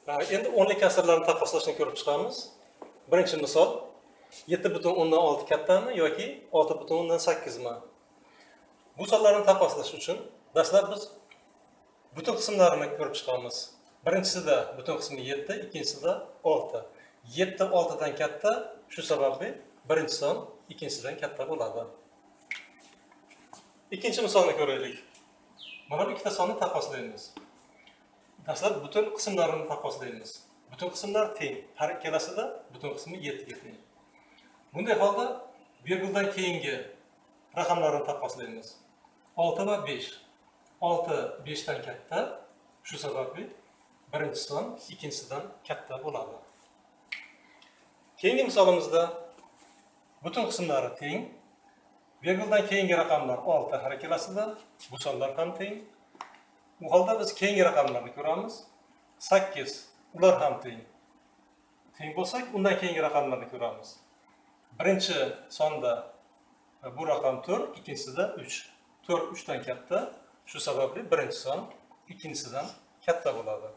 Endi o'nlik kasrlarni taqqoslashni ko'rib chiqamiz. Birinchi misol 7,6 kattami yoki 6,8 mi? Bu sonlarni taqqoslash uchun dastlab biz butun qismlarini ko'rib chiqamiz. Birinchisida butun qismi 7, ikkinchisida 6. 7 6 dan katta, shu sababli birinchi son ikkinchisidan katta bo'ladi. Ikkinchi misolni ko'raylik. Mana bu ikkita sonni taqqoslaymiz. Dastlab butun qismlarini taqqoslaymiz. Butun qismlar teng. Har ikkalasida butun qismi 7 ga teng. Bunday holda virguldan keyingi raqamlarni taqqoslaymiz. 6 va 5. 6 5 dan katta. Shu sababli birinchi son ikkinchisidan katta bo'ladi. Keyingi misolimizda butun qismlari teng. Virguldan keyingi raqamlar 6 har ikkalasida, bu sonlar ham teng. Bu holda biz keyingi raqamlarni ko'ramiz. 8 ular ham teng. Teng bo'lsak, undan keyingi raqamlarni ko'ramiz. Birinchi sonda bu raqam 4, ikkinchisida 3. 4 3 dan katta. Shu sababli birinchi son ikkinchisidan katta bo'ladi.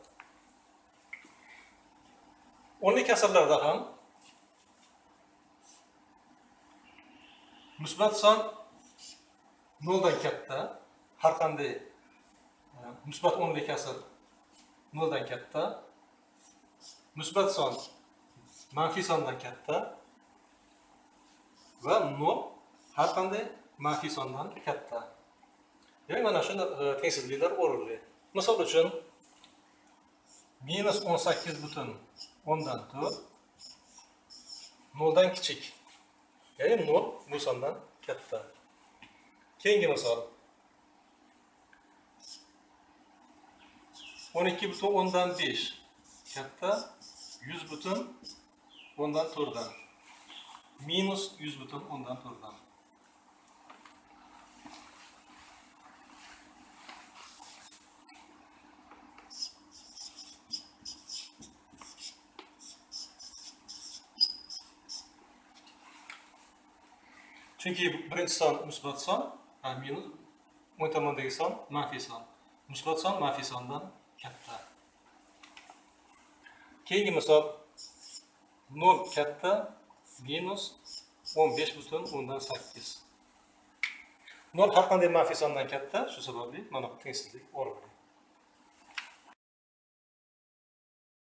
O'nlik kasrlarda ham musbat son 0 dan katta, har qanday musbat o'nlik kasr 0 dan katta, musbat son manfiy sondan katta va 0 har qanday manfiy sondan katta. Ya'ni mana shunda tengsizliklar o'rinli. Misol uchun minus 18,10 0 dan kichik. Ya'ni 0 bu sondan katta. Keyingi misol 12,5 katta, 100,4 minus 100,4. Chunki birinchi son musbat son, minus o'ng tomondagi son manfiy son. Musbat son manfiy sondan katta. Keyingi misol 0 katta minus 15,8. 0 har qanday manfiy sondan katta, shu sababli mana bu tengsizlik o'rinli.